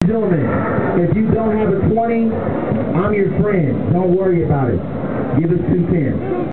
gentlemen, if you don't have a 20, I'm your friend. Don't worry about it. Give us 2 10.